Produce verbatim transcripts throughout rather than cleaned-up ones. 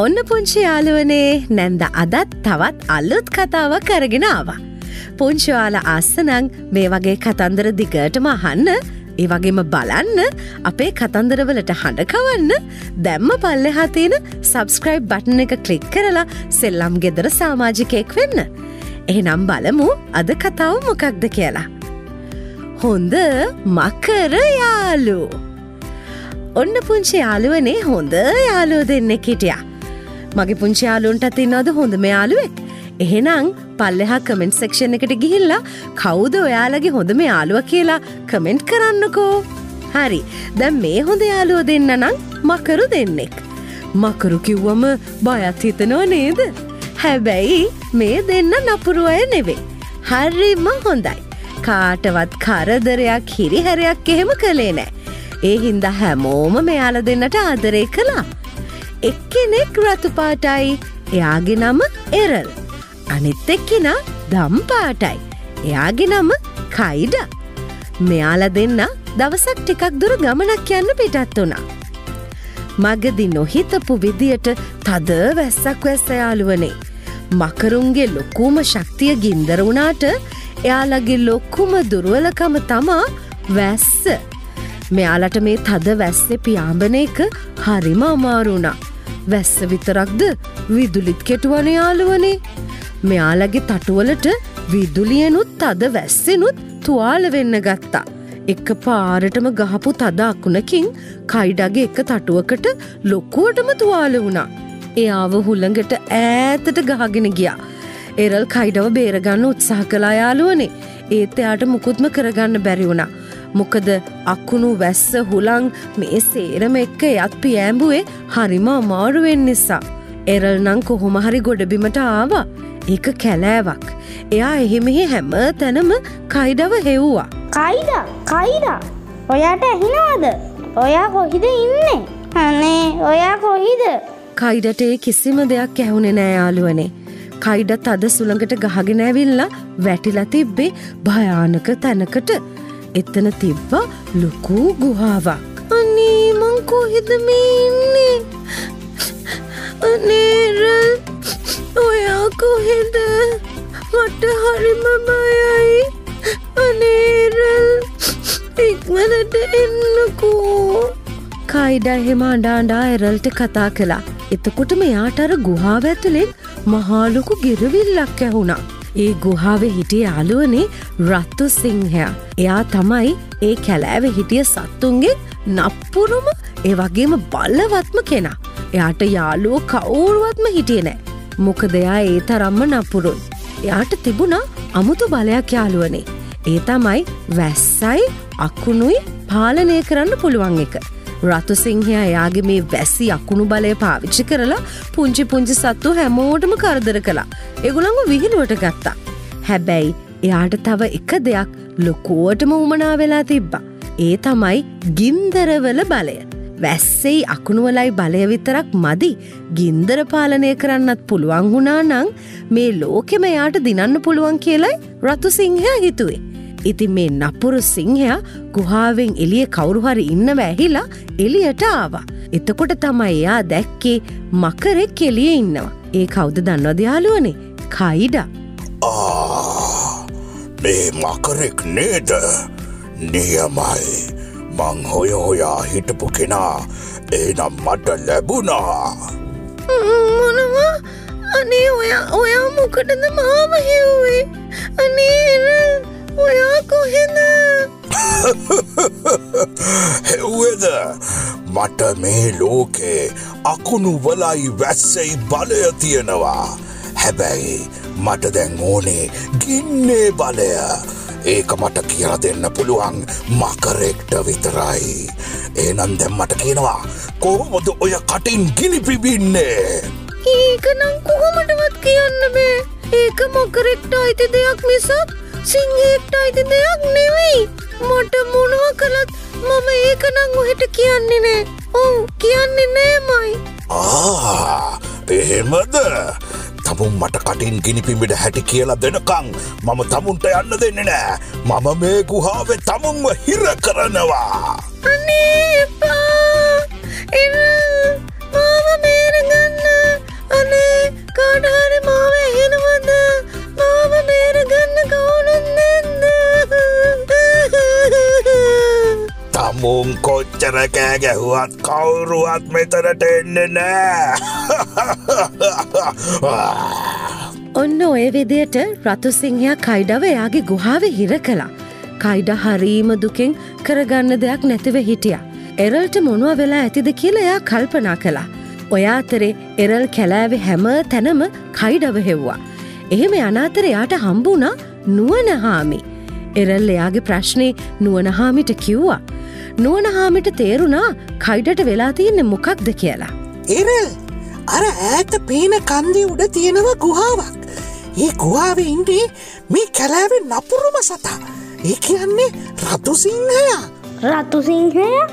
ඔන්න පුංචි යාළුවනේ නැන්ද අදත් තවත් අලුත් කතාවක් අරගෙන ආවා. පුංචි ඔයාලා ආසනම් මේ වගේ කතන්දර දිගටම අහන්න, ඒ වගේම බලන්න, අපේ කතන්දරවලට හඬ කවන්න දැම්ම පල්ලෙහා තියෙන subscribe button එක click කරලා සෙල්ලම් ගෙදර සමාජිකයෙක් වෙන්න. එහෙනම් බලමු අද කතාව මොකක්ද කියලා. හොඳ මකර යාළුවෝ. ඔන්න පුංචි යාළුවනේ හොඳ යාළුවෝ දෙන්නෙක් හිටියා. මගේ පුංචි යාළුවන්ටත් ඉන්නවද හොඳම යාළුවෙක්? එහෙනම් පල්ලෙහා කමෙන්ට් සෙක්ෂන් එකට ගිහිල්ලා කවුද ඔයාලගේ හොඳම යාළුවා කියලා කමෙන්ට් කරන්නකෝ. හරි. දැන් මේ හොඳ යාළුවෝ දෙන්න නම් මකරු දෙන්නෙක්. මකරු කිව්වම බයත් හිතෙනව නේද? හැබැයි මේ දෙන්න නපුරු අය නෙවෙයි. හරිම හොඳයි. කාටවත් කරදරයක් හිරිහැරයක් එහෙම කළේ නෑ. ඒ හින්දා හැමෝම මෙයාලා දෙන්නට ආදරේ කළා. එක්කෙනෙක් රතු පාටයි. එයාගේ නම එරල්. අනිත් එක්කෙනා දම් පාටයි. එයාගේ නම කයිඩා. මෙයාලා දෙන්න දවසක් ටිකක් දුර ගමනක් යන්න පිටත් වුණා. මගදී නොහිතපු විදියට තද වැස්සක් වැස්ස යාළුවනේ. මකරුන්ගේ ලොකුම ශක්තිය ගින්දර වුණාට එයාලගේ ලොකුම දුර්වලකම තමා වැස්ස. මෙයාලට මේ තද වැස්සේ පියාඹන එක හරිම අමාරු වුණා. වැස්ස විතරක්ද විදුලිත් කෙටුවනේ යාළුවනේ. මෙයාලගේ තටුවලට විදුලියනුත් තද වැස්සෙනුත් තුවාල වෙන්න ගත්තා. එක පාරටම ගහපු තද අකුණකින් කයිඩගේ එක තටුවකට ලොකුවටම තුවාල වුණා. එයාව හුළඟට ඈතට ගහගෙන ගියා. එරල් කයිඩව බේරගන්න උත්සාහ කළා යාළුවනේ. ඒත් එයාට මුකුත්ම කරගන්න බැරි වුණා. මොකද අකුණු වැස්ස හුළං මේ සේරම එක්ක එයත් පියෑඹුවේ හරිම අමාරුවෙන් නිසා. එරල් නම් කොහොම හරි ගොඩබිමට ආවා. ඒක කැලෑවක්. එයා එහෙ මෙහෙ හැම තැනම කයිඩව හෙව්වා. කයිඩා කයිඩා ඔයාට ඇහිනවද? ඔයා කොහිද ඉන්නේ? අනේ ඔයා කොහිද? කයිඩට ඒ කිසිම දෙයක් ඇහුනේ නෑ යාළුවනේ. කයිඩත් අද සුළඟට ගහගෙන ඇවිල්ලා වැටිලා තිබ්බේ භයානක තැනකට. එතන තිබ්බා ලොකු ගුහාවක්. අනේ මං කොහෙද මේ ඉන්නේ? අනේ ඔයා කොහෙද? මට හරිම බයයි. අනේ ඉක්මනට එන්නකෝ. කයිඩා එහෙම අඬා අඬා එරල්ට කතා කළා. එතකොට මෙයාට අර ගුහාව ඇතුලෙන් මහා ලොකු ගෙරවිල්ලක් ඇහුණා. ඒ ගුහාවේ හිටිය යාළුවනේ රතු සිංහයා. එයා තමයි ඒ කැලෑවේ හිටිය සත්තුන්ගේ නප්පුරුම ඒ වගේම බලවත්ම කෙනා. එයාට යාළුවෝ කවුරුවත්ම හිටියේ නෑ. මොකද එයා ඒ තරම්ම නපුරුයි. එයාට තිබුණා අමුතු බලයක් යාළුවනේ. ඒ තමයි වැස්සයි අකුණුයි පාලනය කරන්න පුළුවන් එක. රතු සිංහයා එයාගේ මේ වැසි අකුණු බලය පාවිච්චි කරලා පුංචි පුංචි සත්තු හැමෝටම කරදර කළා. ඒගොල්ලන්ව විහිළුවට ගත්තා. හැබැයි එයාට තව එක දෙයක් ලොකුවටම උමනා වෙලා තිබ්බා. ඒ තමයි ගින්දරවල බලය. වැස්සෙයි අකුණු වලයි බලය විතරක් මදි. ගින්දර පාලනය කරන්නත් පුළුවන් වුණා නම් මේ ලෝකෙම එයාට දිනන්න පුළුවන් කියලයි රතු සිංහයා හිතුවේ. ඉතින් මේ නපුරු සිංහයා ගුහාවෙන් එළිය කවුරු හරි ඉන්නව ඇහිලා එළියට ආවා. එතකොට තමයි එයා දැක්කේ මකරෙක් එළියේ ඉන්නවා. ඒ කවුද දන්නවද යාළුවනේ? කයිඩා. ආ මේ මකරෙක් නේද? නියමයි. මං හොය හොයා හිටපු කෙනා එනම් මට ලැබුණා. මොනවා? අනේ ඔයා ඔයා මොකටද මාව හෙව්වේ? අනේ ඔයා කොහෙද? හෙව්වේද? මට මේ ලෝකේ අකුණු වලයි වැස්සෙයි බලය තියෙනවා. හැබැයි මට දැන් ඕනේ ගින්නේ බලය. ඒක මට කියලා දෙන්න පුළුවන් මකරෙක්ට විතරයි. එහෙනම් දැන් මට කියනවා කොහොමද ඔය කටින් ගිනි පිබින්නේ? ඒක නම් කොහොමදවත් කියන්න බෑ. ඒක මකරෙක්ට අයිති දෙයක් මිසක් සිංහෙක්ට අයිති දෙයක් නෙවෙයි. මට මොනවා කළත් මම ඒක නම් ඔහෙට කියන්නේ නෑ. ඔව් කියන්නේ නෑමයි. ආ එහෙමද? තමුන් මට කටින් ගිනි පිඹිඩ හැටි කියලා දෙනකං මම තමුන්ට යන්න දෙන්නේ නෑ. මම මේ ගුහාවේ තමුන්ව හිර කරනවා. අනේ එපා. එර මාව බේරගන්න. අනේ කාටහරි මාව ඇහෙනවද? මාව බේරගන්න කවුරුත් නැද්ද? තමුන් කොච්චර කෑ ගැහුවත් කවුරුවත් මෙතනට එන්නේ නෑ. ඔන්න ඔය විදියට රතුසිංහයා කයිඩව එයාගේ ගුහාවේ හිර කළා. කයිඩ හරීම දුකෙන් කරගන්න දෙයක් නැතිව හිටියා. එරල්ට මොනවා වෙලා ඇතිද කියලා එයා කල්පනා කළා. ඔය අතරේ එරල් කැලෑවේ හැම තැනම කයිඩව හෙව්වා. එහෙම යන අතරේ එයාට හම්බ වුණා නුවණහාමි. එරල් එයාගේ ප්‍රශ්නේ නුවණහාමිට කිව්වා. නුවණහාමිට තේරුණා කයිඩට වෙලා තියෙන්නේ මොකක්ද කියලා. එරල් අර ඈත පේන කන්දේ උඩ තියෙනවා ගුහාවක්. ඒ ගුහාවේ ඉන්නේ මේ කැලෑවේ නපුරුම සතා. ඒ කියන්නේ රතුසිංහයා. රතුසිංහයා?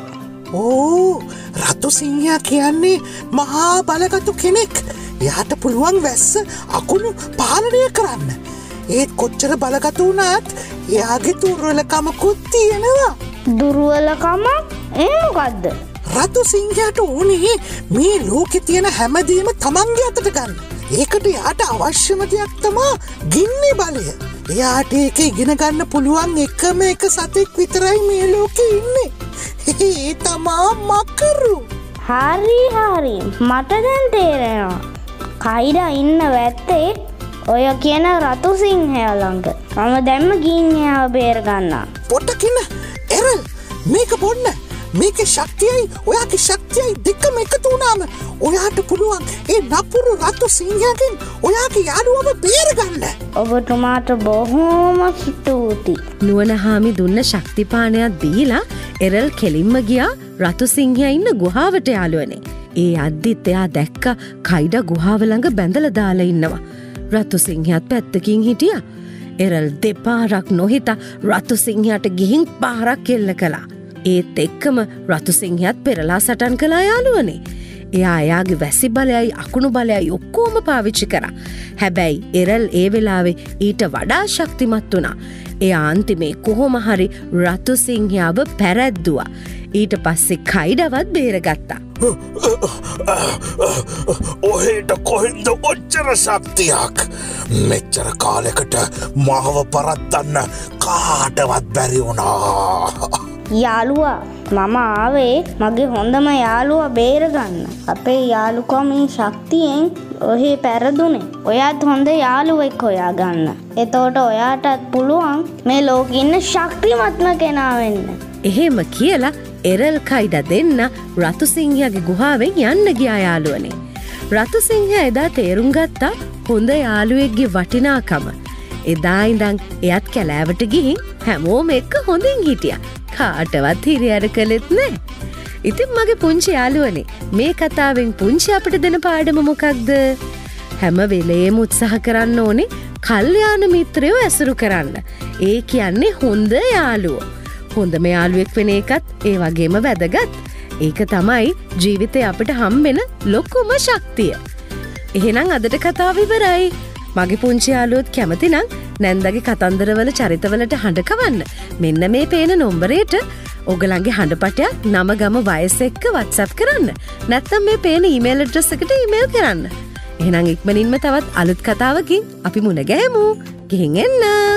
ඕ රතුසිංහයා කියන්නේ මහා බලගතු කෙනෙක්. එයාට පුළුවන් වැස්ස අකුණු පාලනය කරන්න. ඒත් කොච්චර බලගතු වුණත් එයාගේ දුර්වලකමකුත් තියෙනවා. දුර්වලකම? ඒ මොකද්ද? රතුසිංහයාට ඕනේ මේ ලෝකෙ තියෙන හැමදේම තමන්ගේ අතට ගන්න. ඒකට එයාට අවශ්‍යම දෙයක් තමා ගින්නේ බලය. එයාට ඒක ඉගෙන ගන්න පුළුවන් එකම එක සතෙක් විතරයි මේ ලෝකෙ ඉන්නේ. ඒ තමා මකරු. හරි හරි මට දැන් තේරෙනවා. කයිඩා ඉන්න වැත්තේ ඔය කියන රතුසිංහයා ළඟ. මම දැම්ම ගින්නයාව බේර ගන්නවා. පොටකින එරල් මේක බොන්න. මේකේ ශක්තියයි ඔයාගේ ශක්තියයි දෙකම එකතු වුණාම ඔයාට පුළුවන් ඒ නපුරු රතුසිංහයාගෙන් ඔයාගේ යාළුවව බේරගන්න. ඔබතුමාට බොහෝම ස්තුතියි. නුවණහාමි දුන්න ශක්තිපානයක් දීලා එරල් කෙලින්ම ගියා රතුසිංහයා ඉන්න ගුහාවට යාළුවනේ. ඒ අද්දිත් එයා දැක්ක කයිඩ ගුහාව ළඟ බැඳලා දාලා ඉන්නවා. රතුසිංහයාත් පැත්තකින් හිටියා. එරල් දෙපාරක් නොහිතා රතුසිංහයාට ගිහින් පාරක් එල්ල කළා. ඒත් එක්කම රතුසිංහයාත් පෙරලා සටන් කළා යාළුවනේ. එයා එයාගේ වැසි බලයයි අකුණු බලයයි ඔක්කොම පාවිච්චි කරා. හැබැයි එරල් ඒ වෙලාවේ ඊට වඩා ශක්තිමත් වුණා. එයා අන්තිමේ කොහොම හරි රතුසිංහයාව පැරැද්දුවා. ඊට පස්සේ කයිඩවත් බේරගත්තා. ඔහෙට කොහෙන්ද ඔච්චර ශක්තියක්? මෙච්චර කාලෙකට මාව පරද්දන්න කාටවත් බැරි වුණා. යාළුවා මම ආවේ මගේ හොඳම යාළුවා බේරගන්න. අපේ යාළුකමේ ශක්තියෙන් ඔහේ පැරදුනේ. ඔයාත් හොඳ යාළුවෙක් හොයාගන්න. එතකොට ඔයාටත් පුළුවන් මේ ලෝකෙ ඉන්න ශක්තිමත්ම කෙනා වෙන්න. එහෙම කියලා එරල් කයිඩ දෙන්න රතුසිංහයාගේ ගුහාවෙන් යන්න ගියා යාළුවනේ. රතුසිංහයා එදා තේරුම් ගත්තා හොඳ යාළුවෙක්ගේ වටිනාකම. එදා ඉඳන් එයත් කැලෑවට ගිහින් හැමෝම එක්ක හොඳින් හිටියා. කාටවත් හිරිහැර කළෙත් නෑ. ඉතින් මගේ පුංචි යාළුවනේ මේ කතාවෙන් පුංචි අපිට දෙන පාඩම මොකක්ද? හැම වෙලේම උත්සාහ කරන්න ඕනේ කල්යාණ මිත්‍රයෝ ඇසුරු කරන්න. ඒ කියන්නේ හොඳ යාළුවෝ. හොඳම යාළුවෙක් වෙන එකත් ඒ වගේම වැදගත්. ඒක තමයි ජීවිතේ අපිට හම්බෙන ලොකුම ශක්තිය. එහෙනම් අදට කතාව ඉවරයි. මගේ පුංචි යාළුවොත් කැමති නම් නැන්දගේ කතන්දරවල චරිතවලට හඬ කවන්න. මෙන්න මේ පේන නම්බරයට ඔයගලගේ හඬපටයක් නම ගම වයස එක්ක WhatsApp කරන්න. නැත්නම් මේ පේන ඊමේල් ඇඩ්‍රස් එකට ඊමේල් කරන්න. එහෙනම් ඉක්මනින්ම තවත් අලුත් කතාවකින් අපි මුණ ගැහෙමු. ගිහින් එන්න.